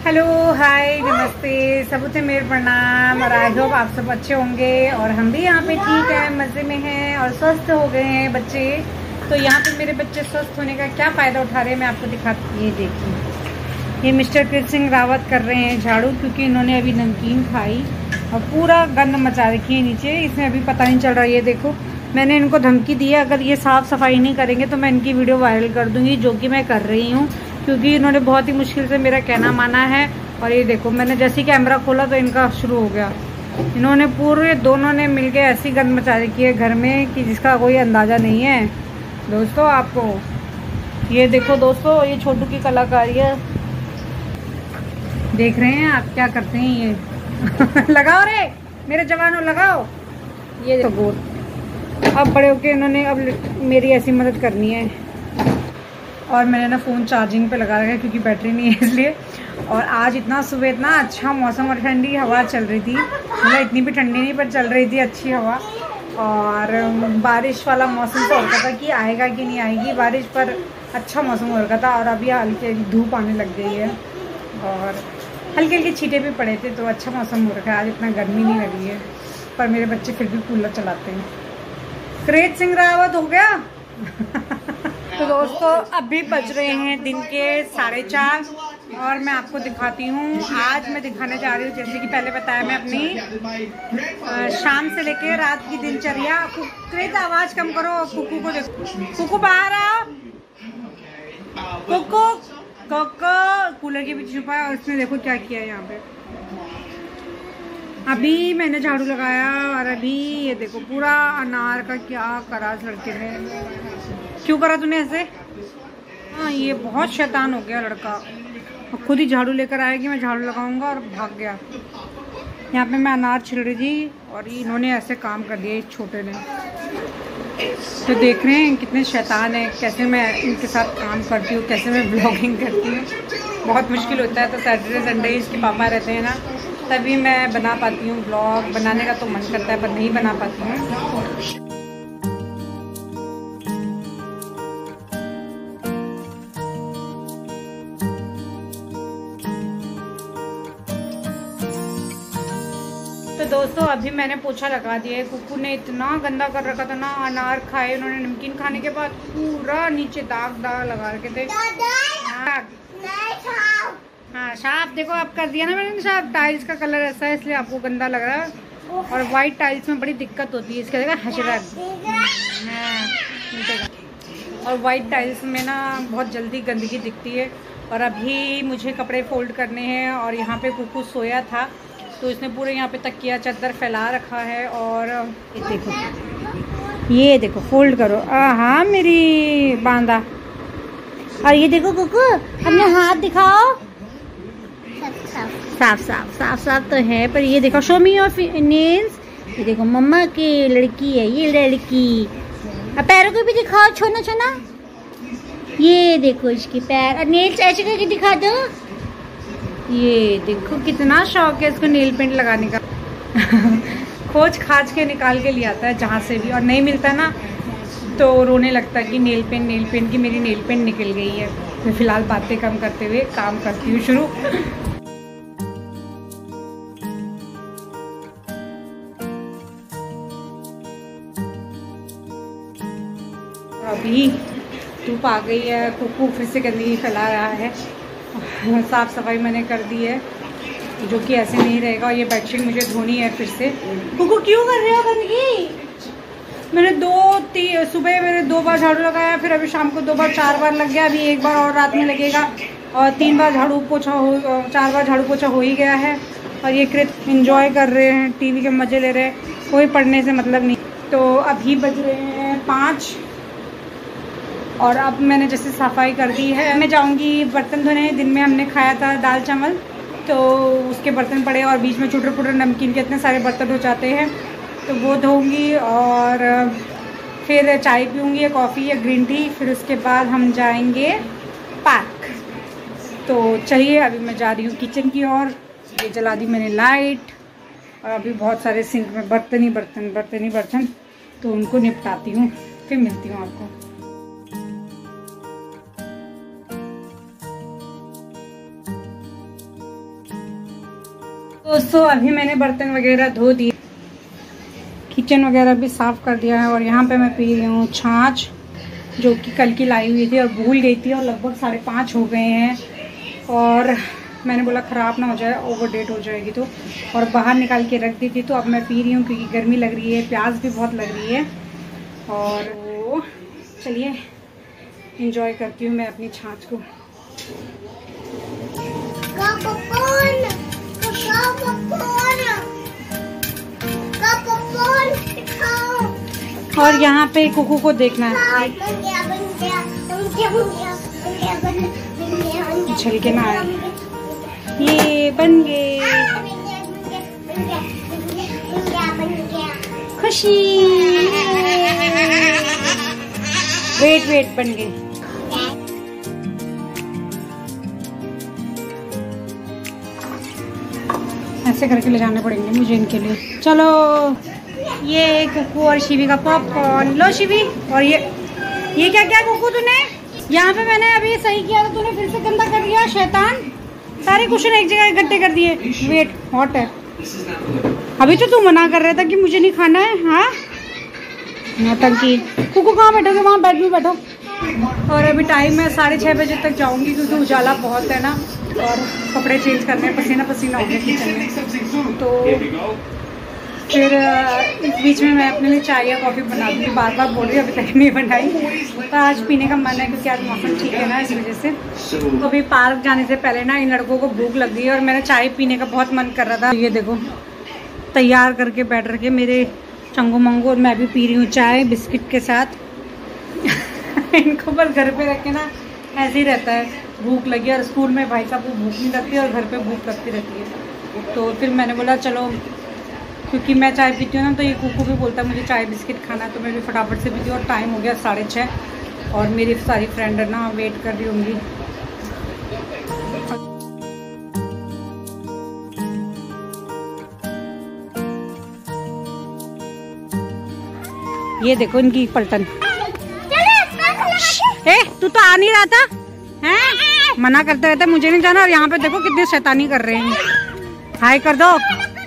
Hello hi नमस्ते सबूते मेरे प्रणाम। और आई होप आप सब अच्छे होंगे और हम भी यहाँ पे ठीक है, मज़े में हैं और स्वस्थ हो गए हैं बच्चे। तो यहाँ पे मेरे बच्चे स्वस्थ होने का क्या फ़ायदा उठा रहे हैं मैं आपको दिखाती हूँ। ये देखिए, ये मिस्टर कृत सिंह रावत कर रहे हैं झाड़ू, क्योंकि इन्होंने अभी नमकीन खाई और पूरा गंद मचा रखी है नीचे। इसमें अभी पता नहीं चल रहा है। ये देखो, मैंने इनको धमकी दी है, अगर ये साफ़ सफाई नहीं करेंगे तो मैं इनकी वीडियो वायरल कर दूँगी, जो कि मैं कर रही हूँ, क्योंकि इन्होंने बहुत ही मुश्किल से मेरा कहना माना है। और ये देखो, मैंने जैसे ही कैमरा खोला तो इनका शुरू हो गया। इन्होंने पूरे दोनों ने मिलके ऐसी गंद मचा रखी है घर में कि जिसका कोई अंदाज़ा नहीं है दोस्तों आपको। ये देखो दोस्तों, ये छोटू की कलाकारी है, देख रहे हैं आप क्या करते हैं ये। लगाओ रे मेरे जवानों, लगाओ। ये देखो गोद, अब बड़े होके इन्होंने अब मेरी ऐसी मदद करनी है। और मैंने ना फ़ोन चार्जिंग पे लगा रखा है क्योंकि बैटरी नहीं है इसलिए। और आज इतना सुबह इतना अच्छा मौसम और ठंडी हवा चल रही थी, मतलब इतनी भी ठंडी नहीं पर चल रही थी अच्छी हवा। और बारिश वाला मौसम तो हो रखा था कि आएगा कि नहीं आएगी बारिश, पर अच्छा मौसम हो रखा था। और अभी हल्की धूप आने लग गई है और हल्के हल्के छींटे भी पड़े थे, तो अच्छा मौसम हो रखा है। आज इतना गर्मी नहीं लगी है, पर मेरे बच्चे फिर भी कूलर चलाते हैं। कृत सिंह रावत हो गया। तो दोस्तों अभी बज रहे हैं दिन के 4:30 और मैं आपको दिखाती हूँ। आज मैं दिखाने जा रही हूँ, जैसे कि पहले बताया, मैं अपनी शाम से लेके रात की दिनचर्या। कृत आवाज कम करो, कुकू को देखो, कुकू बाहर आओ, कुकू कोको कूलर के पीछे छुपा है। और उसने देखो क्या किया यहाँ पे। अभी मैंने झाड़ू लगाया और अभी ये देखो पूरा अनार का क्या करा इस लड़के ने। क्यों करा तूने ऐसे? हाँ, ये बहुत शैतान हो गया लड़का। खुद ही झाड़ू लेकर आया कि मैं झाड़ू लगाऊंगा और भाग गया। यहाँ पे मैं अनार छिल रही थी और इन्होंने ऐसे काम कर दिया इस छोटे ने। तो देख रहे हैं कितने शैतान है, कैसे मैं इनके साथ काम करती हूँ, कैसे मैं ब्लॉगिंग करती हूँ। बहुत मुश्किल होता है। तो सैटरडे संडे इसके पापा रहते हैं ना, तभी मैं बना पाती हूँ ब्लॉग। बनाने का तो मन करता है पर नहीं बना पाती हूँ। तो दोस्तों अभी मैंने पोछा लगा दिया है। कुकू ने इतना गंदा कर रखा था ना, अनार खाए उन्होंने नमकीन खाने के बाद, पूरा नीचे दाग लगा रखे थे। हाँ साफ देखो, आप कर दिया ना मैंने साफ। टाइल्स का कलर ऐसा है इसलिए आपको गंदा लग रहा है। और वाइट टाइल्स में बड़ी दिक्कत होती है, इसका देखा हशरत। और वाइट टाइल्स में ना बहुत जल्दी गंदगी दिखती है। और अभी मुझे कपड़े फोल्ड करने हैं और यहाँ पे कुकू सोया था तो इसने पूरे यहाँ पे तकिया चादर फैला रखा है। और ये देखो फोल्ड करो। हाँ मेरी बांदा। और ये देखो कुकू, अपने हाथ दिखाओ। साफ साफ साफ साफ तो है, पर ये देखो, शो मी योर नेल्स। ये देखो मम्मा की लड़की है ये लड़की। अब पैरों को भी दिखाओ, छोना छोना। ये देखो इसके पैर और नेल्स ऐसे करके दिखा दो। ये देखो कितना शौक है इसको नेल पेंट लगाने का। खोज खाज के निकाल के ले आता है जहाँ से भी, और नहीं मिलता ना तो रोने लगता है कि नेल पेंट की मेरी नेल पेंट निकल गई है। मैं फिलहाल बातें कम करते हुए काम करती हूँ शुरू। अभी धूप आ गई है, कुकू फिर से गंदगी फैला रहा है। साफ सफाई मैंने कर दी है, जो कि ऐसे नहीं रहेगा। और ये बेडशीट मुझे धोनी है फिर से। कुकू क्यों कर रहे हो गंदगी? मैंने सुबह मैंने 2 बार झाड़ू लगाया, फिर अभी शाम को 2 बार 4 बार लग गया। अभी 1 बार और रात में लगेगा और 3 बार झाड़ू पोछा हो, 4 बार झाड़ू पोछा हो ही गया है। और ये कृत एंजॉय कर रहे हैं, टीवी के मजे ले रहे हैं, कोई पढ़ने से मतलब नहीं। तो अभी बज रहे हैं 5 और अब मैंने जैसे सफाई कर दी है। मैं जाऊंगी बर्तन धोने। दिन में हमने खाया था दाल चावल, तो उसके बर्तन पड़े और बीच में छोटे छोटे नमकीन के इतने सारे बर्तन हो जाते हैं, तो वो धोऊंगी। और फिर चाय पीऊँगी, या कॉफ़ी या ग्रीन टी। फिर उसके बाद हम जाएंगे पार्क। तो चलिए अभी मैं जा रही हूँ किचन की ओर। ये जला दी मैंने लाइट और अभी बहुत सारे सिंक में बर्तन ही बर्तन, तो उनको निपटाती हूँ, फिर मिलती हूँ आपको। दोस्तों अभी मैंने बर्तन वगैरह धो दिए, किचन वगैरह भी साफ़ कर दिया है और यहाँ पे मैं पी रही हूँ छाछ, जो कि कल की लाई हुई थी और भूल गई थी और लगभग 5:30 हो गए हैं और मैंने बोला ख़राब ना हो जाए, ओवर डेट हो जाएगी तो, और बाहर निकाल के रख दी थी। तो अब मैं पी रही हूँ क्योंकि गर्मी लग रही है, प्यास भी बहुत लग रही है। और वो चलिए इंजॉय करती हूँ मैं अपनी छाछ को। और यहाँ पे कुकू को देखना है, उछल के ना आए। ये बन गए, खुशी। वेट बन गए। ऐसे करके ले जाने पड़ेंगे मुझे इनके लिए। चलो ये कुकू और शिवी का पॉपकॉर्न लो शिवी। और ये क्या कुकू तूने यहाँ पे, मैंने अभी सही किया तो तूने फिर से गंदा कर दिया शैतान। सारे कुशन एक जगह इकट्ठे कर दिए। वेट हॉट है। अभी तो तू मना कर रहा था कि मुझे नहीं खाना है। हाँ नौटंकी। कुकू कहाँ बैठोगे, वहाँ बेड में बैठो। और अभी टाइम है 6:30 बजे तक जाऊंगी क्योंकि उजाला बहुत है ना, और कपड़े चेंज करने, पसीना हो गया किचन में। तो फिर इस बीच में मैं अपने लिए चाय या कॉफ़ी बना दूँगी। बार बोल रही हूँ, अभी तक नहीं बनाई। तो आज पीने का मन है क्योंकि आज मौसम ठीक है ना, इस वजह से। तो अभी पार्क जाने से पहले ना इन लड़कों को भूख लग गई है और मैंने चाय पीने का बहुत मन कर रहा था। ये देखो तैयार करके बैठ रखे मेरे चंगू मंगू, और मैं भी पी रही हूँ चाय बिस्किट के साथ। इनको बस घर पे रखे ना ऐसे ही रहता है, भूख लगी। और स्कूल में भाई साहब को भूख नहीं लगती और घर पे भूख लगती रहती है। तो फिर मैंने बोला चलो, क्योंकि मैं चाय पीती हूँ ना, तो ये कुकू भी बोलता है मुझे चाय बिस्किट खाना, तो मैं भी फटाफट से पीती हूँ। और टाइम हो गया 6:30 और मेरी सारी फ्रेंड ना वेट कर रही होंगी। ये देखो इनकी पलटन। तू तो आ नहीं रहा था, हैं? मना करते रहता है मुझे नहीं जाना, और यहाँ पे देखो कितने शैतानी कर रहे हैं। हाय कर दो।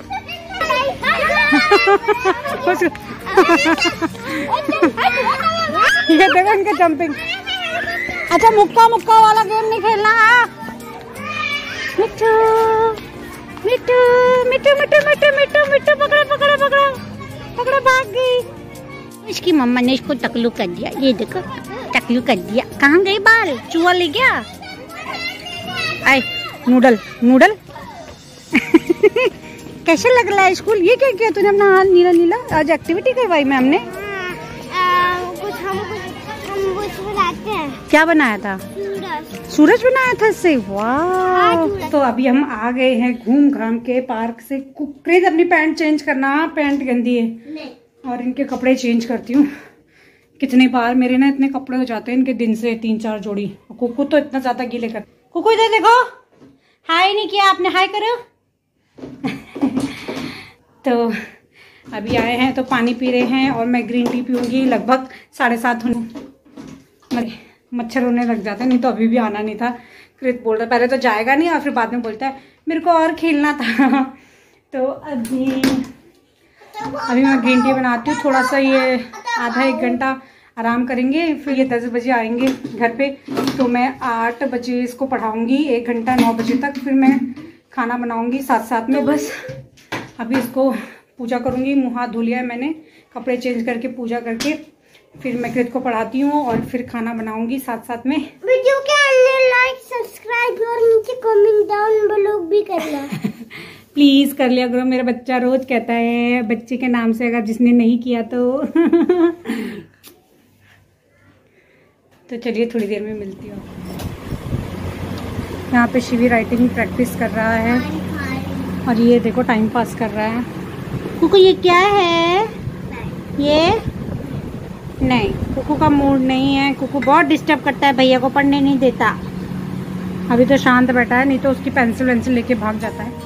ये देखो इनके जंपिंग। अच्छा मुक्का वाला गेम नहीं खेलना। मिट्टू मिट्टू मिट्टू मिट्टू मिट्टू मिट्टू मिट्टू पकड़ा भाग गई। इसकी मम्मा ने इसको टकलू कर दिया। ये देखो टकलू कर दिया। कहाँ गई बाल? चूहा ले गया। आए नूडल कैसे लग रहा है स्कूल? ये क्या किया तूने अपना हाथ नीला? आज एक्टिविटी करवाई मैम ने। हम कुछ बनाते हैं। क्या बनाया था? सूरज बनाया था इससे। वाह। तो अभी हम आ गए हैं घूम घाम के पार्क से। क्रेज अपनी पैंट चेंज करना, पैंट गंदी है नहीं। और इनके कपड़े चेंज करती हूँ। कितनी बार मेरे ना इतने कपड़े हो जाते हैं इनके दिन से 3-4 जोड़ी। कुकू तो इतना ज्यादा गीले कर। कुकू इधर देखो, हाय नहीं किया आपने, हाय करो। तो अभी आए हैं तो पानी पी रहे हैं और मैं ग्रीन टी पीऊँगी लगभग 7:30 होने। मच्छर होने लग जाते हैं, नहीं तो अभी भी आना नहीं था। कृत बोल रहा पहले तो जाएगा नहीं और फिर बाद में बोलता है मेरे को और खेलना था। तो अभी मैं ग्रीन टी बनाती हूँ। थोड़ा सा ये आधा 1 घंटा आराम करेंगे, फिर ये 10 बजे आएंगे घर पे। तो मैं 8 बजे इसको पढ़ाऊँगी 1 घंटा, 9 बजे तक। फिर मैं खाना बनाऊँगी साथ में। बस अभी इसको पूजा करूँगी। मुँह हाथ धो लिया है मैंने, कपड़े चेंज करके पूजा करके फिर मैं कृत को पढ़ाती हूँ और फिर खाना बनाऊँगी साथ में। वीडियो के अंदर लाइक, सब्सक्राइब और नीचे कमेंट डाउन बिलो भी करना। प्लीज़ कर लिया करो, मेरा बच्चा रोज कहता है बच्चे के नाम से, अगर जिसने नहीं किया तो। तो चलिए थोड़ी देर में मिलती हूँ। यहाँ पे शिवी राइटिंग प्रैक्टिस कर रहा है और ये देखो टाइम पास कर रहा है। कुकू ये क्या है? ये नहीं, कुकू का मूड नहीं है। कुकू बहुत डिस्टर्ब करता है, भैया को पढ़ने नहीं देता। अभी तो शांत बैठा है, नहीं तो उसकी पेंसिल लेके भाग जाता है।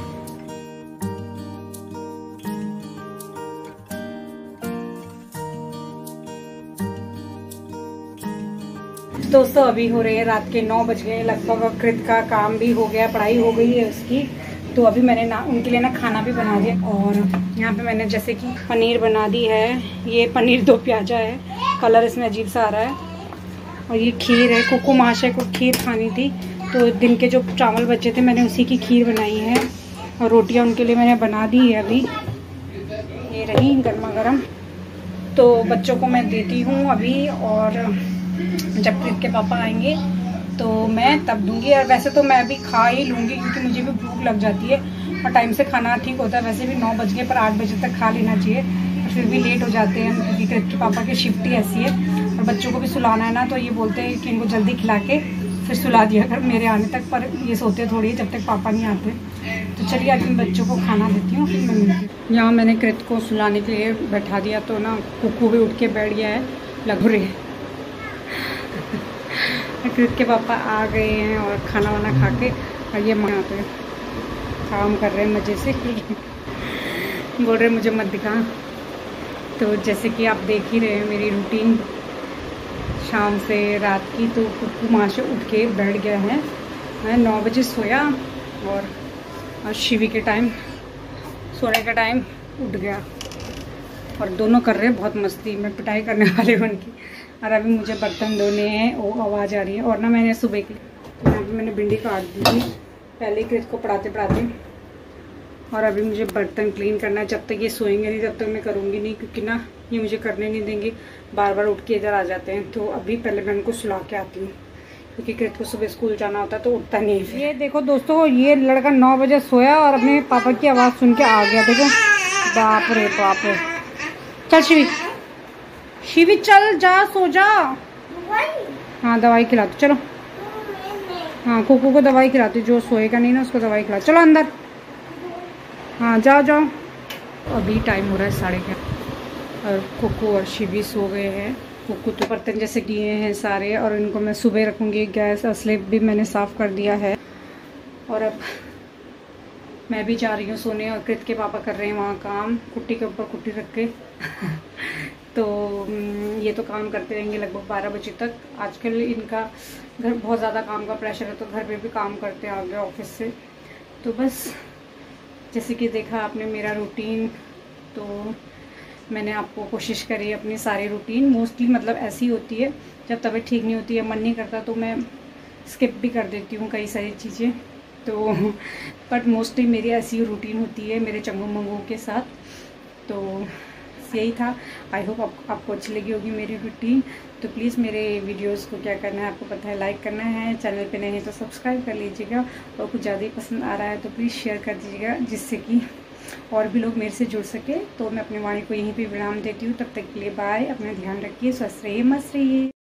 दोस्तों अभी हो रहे हैं रात के 9 बज गए लगभग। कृत का काम भी हो गया, पढ़ाई हो गई है उसकी। तो अभी मैंने ना उनके लिए ना खाना भी बना दिया। और यहाँ पे मैंने जैसे कि पनीर बना दी है। ये पनीर 2 प्याजा है, कलर इसमें अजीब सा आ रहा है। और ये खीर है, कुकू महाशय को खीर खानी थी तो दिन के जो चावल बचे थे मैंने उसी की खीर बनाई है। और रोटियाँ उनके लिए मैंने बना दी है अभी, ये रही गर्मा गर्म। तो बच्चों को मैं देती हूँ अभी, और जब प्रीत के पापा आएंगे तो मैं तब दूंगी। और वैसे तो मैं अभी खा ही लूँगी क्योंकि मुझे भी भूख लग जाती है और टाइम से खाना ठीक होता है। वैसे भी 9 बज गए पर 8 बजे तक खा लेना चाहिए, और फिर भी लेट हो जाते हैं क्योंकि प्रीत के पापा की शिफ्ट ही ऐसी है। और बच्चों को भी सुलाना है ना, तो ये बोलते हैं कि इनको जल्दी खिला के फिर सुला दिया कर मेरे आने तक, पर ये सोते थोड़ी जब तक पापा नहीं आते। तो चलिए आज मैं बच्चों को खाना देती हूँ, फिर मैं मिलती हूँ। यहाँ मैंने कृत को सुलाने के लिए बैठा दिया तो ना कुकू भी उठ के बैठ गया है, लग रही है। कृत के पापा आ गए हैं और खाना वाना खा के, और ये यहाँ पे काम कर रहे हैं मज़े से। बोल रहे मुझे मत दिखा। तो जैसे कि आप देख ही रहे हैं मेरी रूटीन शाम से रात की, तो कुकू माँ से उठ के बैठ गया है। मैं 9 बजे सोया और शिवी के टाइम सोने का टाइम उठ गया, और दोनों कर रहे हैं बहुत मस्ती। मैं पिटाई करने वाली हूँ उनकी। और अभी मुझे बर्तन धोने हैं, वो आवाज़ आ रही है। और ना मैंने सुबह की यहाँ पे मैंने भिंडी काट दी थी पहले कृत को पढ़ाते पढ़ाते, और अभी मुझे बर्तन क्लीन करना है। जब तक ये सोएंगे नहीं तब तक मैं करूँगी नहीं, क्योंकि ना ये मुझे करने नहीं देंगे, बार बार उठ के इधर आ जाते हैं। तो अभी पहले मैं उनको सुला के आती हूँ, क्योंकि कृत को सुबह स्कूल जाना होता है तो उठता नहीं है। ये देखो दोस्तों, ये लड़का 9 बजे सोया और अपने पापा की आवाज़ सुन के आ गया। देखो, बाप रे बाप रे। चल शिवी, शिवी चल जा, सो जा। हाँ दवाई खिलाती, चलो। हाँ कुकू को दवाई खिलाती, जो सोएगा नहीं ना उसको दवाई खिला। चलो अंदर, हाँ जाओ जाओ। अभी टाइम हो रहा है 11:30 और कुकू और शिवी सो गए हैं। कुकू तो बर्तन जैसे किए हैं सारे, और इनको मैं सुबह रखूँगी। गैस स्लेब भी मैंने साफ़ कर दिया है। और अब मैं भी जा रही हूँ सोने, और कृत के पापा कर रहे हैं वहाँ काम, कुट्टी के ऊपर कुट्टी रख के। तो ये तो काम करते रहेंगे लगभग 12 बजे तक। आजकल इनका घर बहुत ज़्यादा काम का प्रेशर है, तो घर पे भी काम करते हैं आगे ऑफिस से। तो बस जैसे कि देखा आपने मेरा रूटीन, तो मैंने आपको कोशिश करी अपनी सारी रूटीन। मोस्टली मतलब ऐसी होती है, जब तबीयत ठीक नहीं होती है, मन नहीं करता, तो मैं स्किप भी कर देती हूँ कई सारी चीज़ें। तो बट मोस्टली मेरी ऐसी रूटीन होती है मेरे चंगू मंगू के साथ। तो यही था। आई होप आपको अच्छी लगी होगी मेरी रूटीन। तो प्लीज़ मेरे वीडियोस को क्या करना है आपको पता है, लाइक करना है। चैनल पे नए हैं तो सब्सक्राइब कर लीजिएगा, और कुछ ज़्यादा ही पसंद आ रहा है तो प्लीज़ शेयर कर दीजिएगा, जिससे कि और भी लोग मेरे से जुड़ सके। तो मैं अपनी वाणी को यहीं पे विराम देती हूँ। तब तक के लिए बाय। अपना ध्यान रखिए, स्वस्थ रहिए, मस्त रहिए।